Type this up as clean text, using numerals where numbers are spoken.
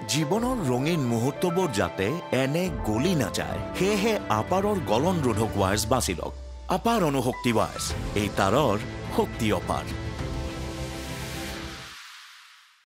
জীৱনৰ ৰঙীন মুহূৰ্তবোৰ যাতে এনে গলি নাযায়, সেয়েহে আপাৰৰ গলন ৰোধক ৱায়াৰ্ছ বাছি লওক। আপাৰ অনুশক্তি ৱায়াৰ্ছ, এই তাৰৰ শক্তি অপাৰ।